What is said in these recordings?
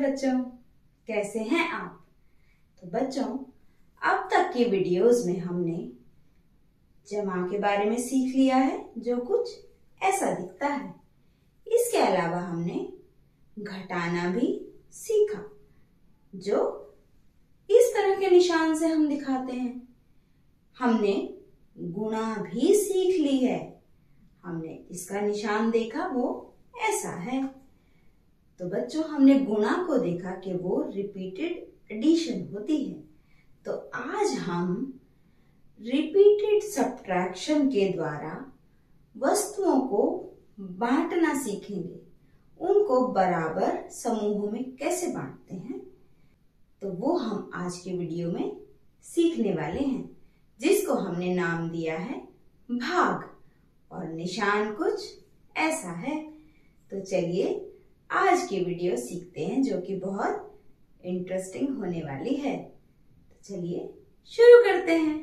बच्चों, कैसे हैं आप? तो बच्चों, अब तक के वीडियोस में हमने जमा के बारे में सीख लिया है, जो कुछ ऐसा दिखता है। इसके अलावा हमने घटाना भी सीखा, जो इस तरह के निशान से हम दिखाते हैं। हमने गुणा भी सीख ली है। हमने इसका निशान देखा, वो ऐसा है। तो बच्चों, हमने गुणा को देखा कि वो रिपीटेड एडिशन होती है। तो आज हम रिपीटेड सब्ट्रैक्शन के द्वारा वस्तुओं को बांटना सीखेंगे। उनको बराबर समूहों में कैसे बांटते हैं, तो वो हम आज के वीडियो में सीखने वाले हैं, जिसको हमने नाम दिया है भाग, और निशान कुछ ऐसा है। तो चलिए आज की वीडियो सीखते हैं, जो कि बहुत इंटरेस्टिंग होने वाली है। तो चलिए शुरू करते हैं।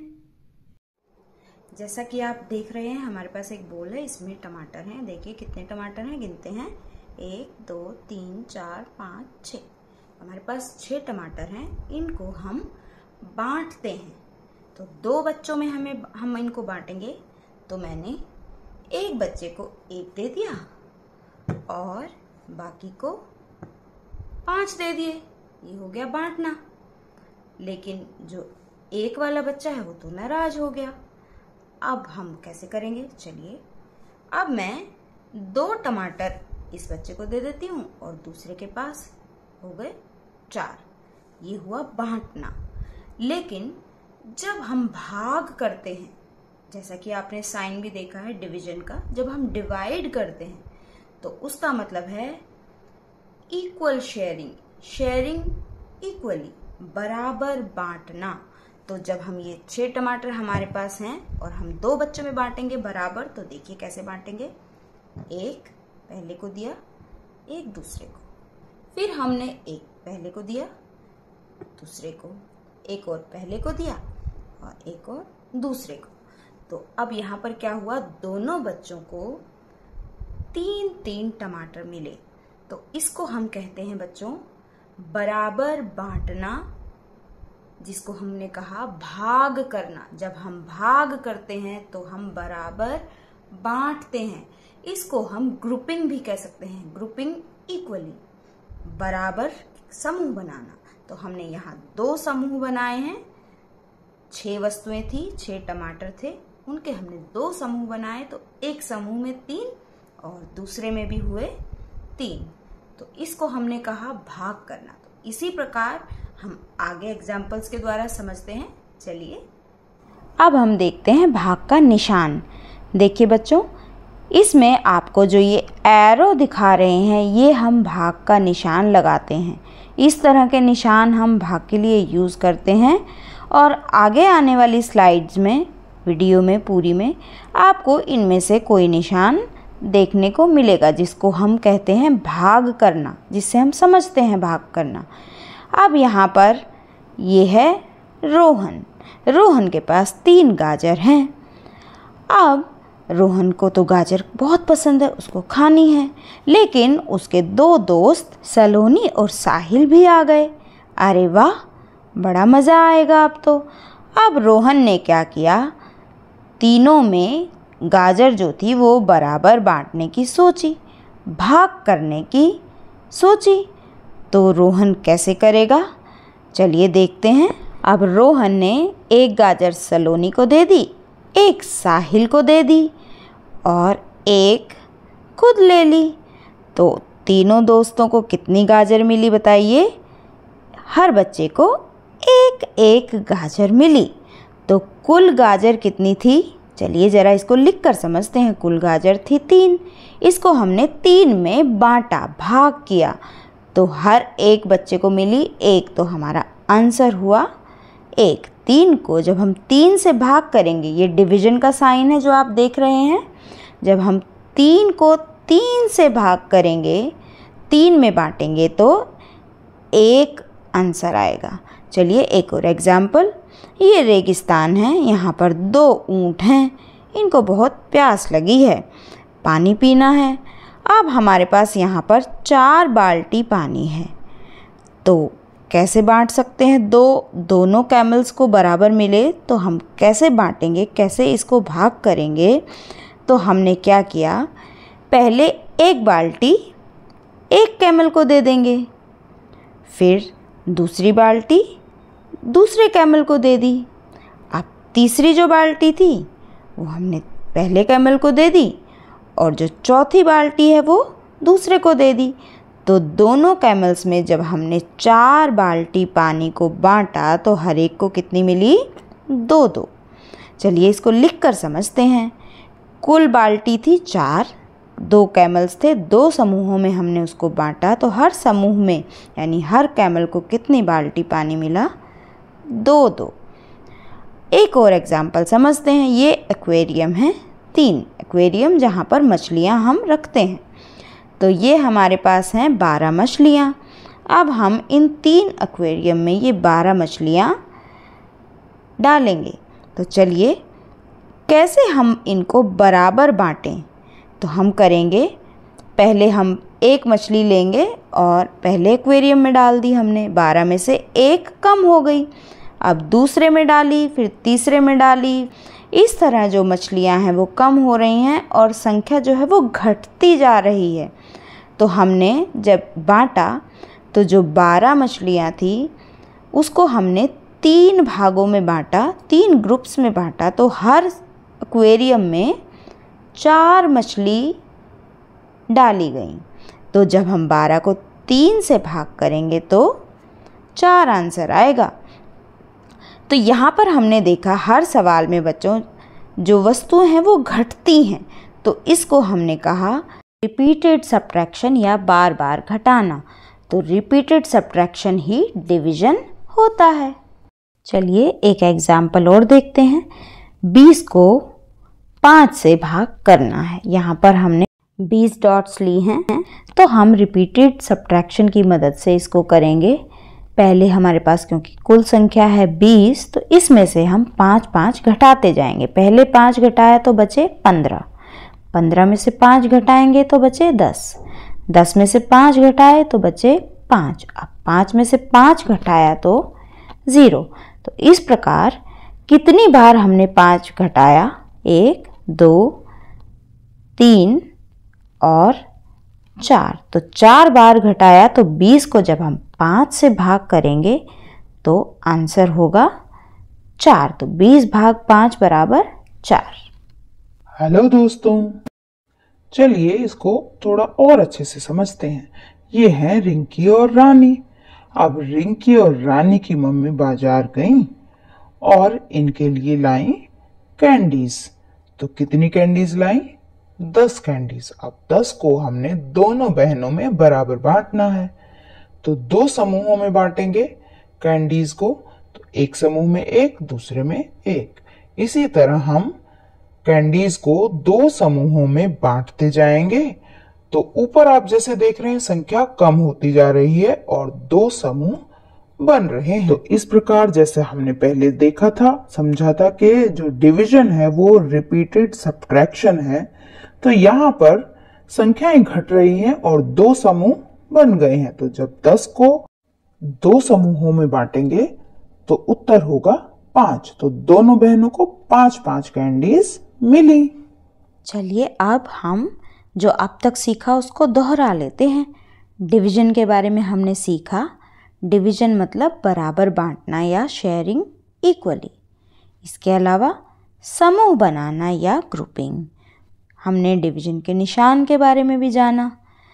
जैसा कि आप देख रहे हैं, हमारे पास एक बोल है, इसमें टमाटर हैं। देखिए कितने टमाटर हैं, गिनते हैं। 1 2 3 4 5 6। हमारे पास 6 टमाटर हैं। इनको हम बांटते हैं। तो 2 बच्चों में हम इनको बांटेंगे। तो मैंने एक बच्चे को 1 दे दिया और बाकी को 5 दे दिए। ये हो गया बांटना। लेकिन जो 1 वाला बच्चा है वो तो नाराज हो गया। अब हम कैसे करेंगे? चलिए, अब मैं 2 टमाटर इस बच्चे को दे देती हूँ और दूसरे के पास हो गए 4। ये हुआ बांटना। लेकिन जब हम भाग करते हैं, जैसा कि आपने साइन भी देखा है डिवीजन का, जब हम डिवाइड करते हैं तो उसका मतलब है इक्वल शेयरिंग, शेयरिंग इक्वली, बराबर बांटना। तो जब हम ये 6 टमाटर हमारे पास हैं और हम 2 बच्चों में बांटेंगे बराबर, तो देखिए कैसे बांटेंगे। 1 पहले को दिया, 1 दूसरे को, फिर हमने 1 पहले को दिया, दूसरे को, 1 और पहले को दिया और 1 और दूसरे को। तो अब यहाँ पर क्या हुआ, दोनों बच्चों को 3-3 टमाटर मिले। तो इसको हम कहते हैं बच्चों बराबर बांटना, जिसको हमने कहा भाग करना। जब हम भाग करते हैं तो हम बराबर बांटते हैं। इसको हम ग्रुपिंग भी कह सकते हैं, ग्रुपिंग इक्वली, बराबर समूह बनाना। तो हमने यहाँ 2 समूह बनाए हैं। 6 वस्तुएं थी, 6 टमाटर थे, उनके हमने 2 समूह बनाए। तो एक समूह में 3 और दूसरे में भी हुए 3। तो इसको हमने कहा भाग करना। तो इसी प्रकार हम आगे एग्जाम्पल्स के द्वारा समझते हैं। चलिए अब हम देखते हैं भाग का निशान। देखिए बच्चों, इसमें आपको जो ये एरो दिखा रहे हैं, ये हम भाग का निशान लगाते हैं। इस तरह के निशान हम भाग के लिए यूज़ करते हैं। और आगे आने वाली स्लाइड्स में, वीडियो में पूरी में, आपको इनमें से कोई निशान देखने को मिलेगा, जिसको हम कहते हैं भाग करना, जिससे हम समझते हैं भाग करना। अब यहाँ पर ये है रोहन। रोहन के पास 3 गाजर हैं। अब रोहन को तो गाजर बहुत पसंद है, उसको खानी है। लेकिन उसके 2 दोस्त सलोनी और साहिल भी आ गए। अरे वाह, बड़ा मज़ा आएगा अब तो। अब रोहन ने क्या किया, तीनों में गाजर जो थी वो बराबर बांटने की सोची, भाग करने की सोची। तो रोहन कैसे करेगा, चलिए देखते हैं। अब रोहन ने 1 गाजर सलोनी को दे दी, 1 साहिल को दे दी और 1 खुद ले ली। तो तीनों दोस्तों को कितनी गाजर मिली बताइए? हर बच्चे को 1-1 गाजर मिली। तो कुल गाजर कितनी थी? चलिए ज़रा इसको लिख कर समझते हैं। कुल गाजर थी 3। इसको हमने 3 में बांटा, भाग किया। तो हर एक बच्चे को मिली 1। तो हमारा आंसर हुआ 1। 3 को जब हम 3 से भाग करेंगे, ये डिवीजन का साइन है जो आप देख रहे हैं। जब हम 3 को 3 से भाग करेंगे, 3 में बांटेंगे, तो 1 आंसर आएगा। चलिए एक और एग्जाम्पल। ये रेगिस्तान है, यहाँ पर 2 ऊँट हैं। इनको बहुत प्यास लगी है, पानी पीना है। अब हमारे पास यहाँ पर 4 बाल्टी पानी है। तो कैसे बांट सकते हैं? दोनों कैमल्स को बराबर मिले तो हम कैसे बांटेंगे, कैसे इसको भाग करेंगे? तो हमने क्या किया, पहले एक बाल्टी एक कैमल को दे देंगे, फिर दूसरी बाल्टी दूसरे कैमल को दे दी। अब तीसरी जो बाल्टी थी वो हमने पहले कैमल को दे दी और जो चौथी बाल्टी है वो दूसरे को दे दी। तो दोनों कैमल्स में जब हमने 4 बाल्टी पानी को बांटा तो हर एक को कितनी मिली? 2-2। चलिए इसको लिख कर समझते हैं। कुल बाल्टी थी 4, 2 कैमल्स थे, 2 समूहों में हमने उसको बांटा, तो हर समूह में यानी हर कैमल को कितनी बाल्टी पानी मिला? 2-2। एक और एग्जाम्पल समझते हैं। ये एक्वेरियम है, 3 एक्वेरियम जहाँ पर मछलियाँ हम रखते हैं। तो ये हमारे पास हैं 12 मछलियाँ। अब हम इन 3 एक्वेरियम में ये 12 मछलियाँ डालेंगे। तो चलिए कैसे हम इनको बराबर बांटें? तो हम करेंगे, पहले हम एक मछली लेंगे और पहले एक्वेरियम में डाल दी हमने, 12 में से 1 कम हो गई। अब दूसरे में डाली, फिर तीसरे में डाली। इस तरह जो मछलियां हैं वो कम हो रही हैं और संख्या जो है वो घटती जा रही है। तो हमने जब बांटा तो जो 12 मछलियां थी उसको हमने 3 भागों में बांटा, 3 ग्रुप्स में बांटा। तो हर एक्वेरियम में 4 मछली डाली गई। तो जब हम 12 को 3 से भाग करेंगे तो 4 आंसर आएगा। तो यहाँ पर हमने देखा हर सवाल में बच्चों जो वस्तुएं हैं वो घटती हैं, तो इसको हमने कहा रिपीटेड सब्ट्रैक्शन या बार बार घटाना। तो रिपीटेड सब्ट्रैक्शन ही डिवीजन होता है। चलिए एक एग्जाम्पल और देखते हैं। 20 को 5 से भाग करना है। यहाँ पर हमने 20 डॉट्स ली हैं, तो हम रिपीटेड सब्ट्रैक्शन की मदद से इसको करेंगे। पहले हमारे पास क्योंकि कुल संख्या है 20, तो इसमें से हम 5-5 घटाते जाएंगे। पहले 5 घटाया तो बचे 15, 15 में से 5 घटाएंगे तो बचे 10, 10 में से 5 घटाए तो बचे 5, अब 5 में से 5 घटाया तो 0। तो इस प्रकार कितनी बार हमने 5 घटाया? 1, 2, 3 और 4। तो 4 बार घटाया। तो 20 को जब हम 5 से भाग करेंगे तो आंसर होगा 4। तो 20 भाग 5 बराबर 4। हेलो दोस्तों, चलिए इसको थोड़ा और अच्छे से समझते हैं। ये हैं रिंकी और रानी। अब रिंकी और रानी की मम्मी बाजार गईं और इनके लिए लाई कैंडीज। तो कितनी कैंडीज लाई? 10 कैंडीज। अब 10 को हमने दोनों बहनों में बराबर बांटना है। तो 2 समूहों में बांटेंगे कैंडीज को। तो एक समूह में 1, दूसरे में 1। इसी तरह हम कैंडीज को 2 समूहों में बांटते जाएंगे। तो ऊपर आप जैसे देख रहे हैं संख्या कम होती जा रही है और 2 समूह बन रहे हैं। तो इस प्रकार जैसे हमने पहले देखा था, समझा था कि जो डिवीजन है वो रिपीटेड सब्ट्रैक्शन है। तो यहाँ पर संख्याएं घट रही हैं और 2 समूह बन गए हैं। तो जब 10 को 2 समूहों में बांटेंगे तो उत्तर होगा 5। तो दोनों बहनों को 5-5 कैंडीज मिली। चलिए अब हम जो अब तक सीखा उसको दोहरा लेते हैं। डिवीजन के बारे में हमने सीखा। डिवीजन मतलब बराबर बांटना या शेयरिंग इक्वली। इसके अलावा समूह बनाना या ग्रुपिंग। हमने डिवीजन के निशान के बारे में भी जाना।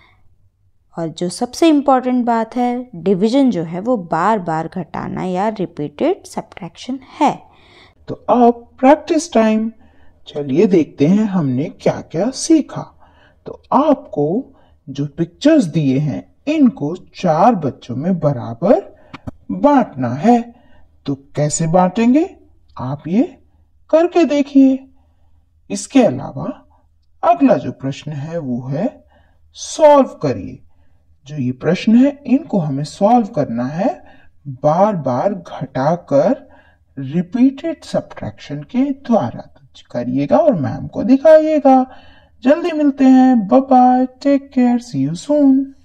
और जो सबसे इम्पॉर्टेंट बात है, डिवीजन जो है वो बार बार घटाना या रिपीटेड सब्ट्रैक्शन है। तो अब प्रैक्टिस टाइम। चलिए देखते हैं हमने क्या क्या सीखा। तो आपको जो पिक्चर्स दिए हैं इनको 4 बच्चों में बराबर बांटना है। तो कैसे बांटेंगे आप ये करके देखिए। इसके अलावा अगला जो प्रश्न है वो है सॉल्व करिए। जो ये प्रश्न है इनको हमें सॉल्व करना है बार बार घटाकर रिपीटेड सब्ट्रैक्शन के द्वारा। तो करिएगा और मैम को दिखाइएगा। जल्दी मिलते हैं। Bye bye, take care, see you soon.